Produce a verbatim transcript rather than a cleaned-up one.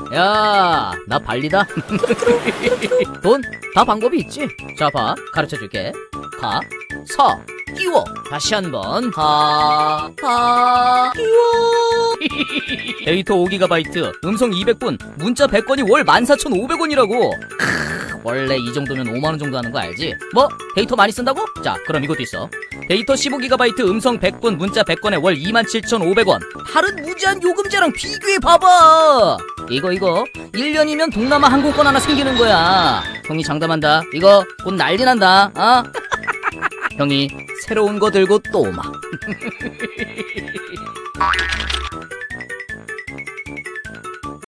야, 나 발리다. 돈? 다 방법이 있지. 자, 봐. 가르쳐줄게. 가, 서, 끼워. 다시 한번. 가, 가, 끼워. 데이터 오 기가바이트, 음성 이백 분, 문자 백 건이 월 만 사천 오백 원이라고. 원래 이 정도면 오만 원 정도 하는 거 알지? 뭐? 데이터 많이 쓴다고? 자, 그럼 이것도 있어. 데이터 십오 기가바이트, 음성 백 분, 문자 백 건에 월 이만 칠천 오백 원. 다른 무제한 요금제랑 비교해봐봐. 이거 이거 일 년이면 동남아 항공권 하나 생기는 거야. 형이 장담한다. 이거 곧 난리 난다. 어? 형이 새로운 거 들고 또 오마.